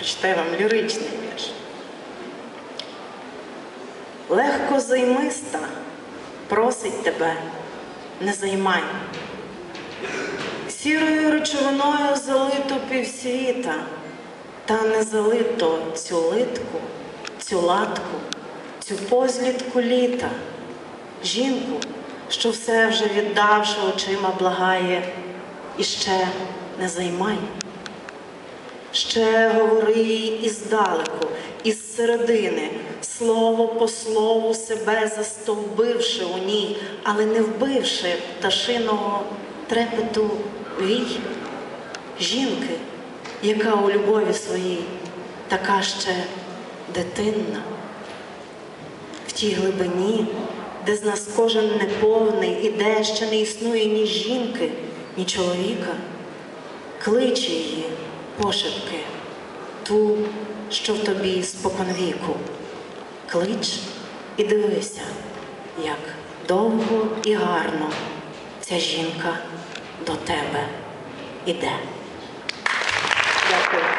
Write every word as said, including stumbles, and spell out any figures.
прочитаю вам ліричний вірш. Легко займиста просить тебе, не займай. Сірою речовиною залито півсвіта, та не залито цю литку, цю латку, цю позлітку літа. Жінку, що все вже віддавши очима благає, і ще не займай. Ще говори їй іздалеку, із середини, слово по слову себе застовбивши у ній, але не вбивши пташиного трепету вій. Жінки, яка у любові своїй така ще дитинна. В тій глибині, де з нас кожен неповний, і де ще не існує ні жінки, ні чоловіка, кличе її пошепки, ту, що в тобі споконвіку. Клич і дивися, як довго і гарно ця жінка до тебе іде. Дякую.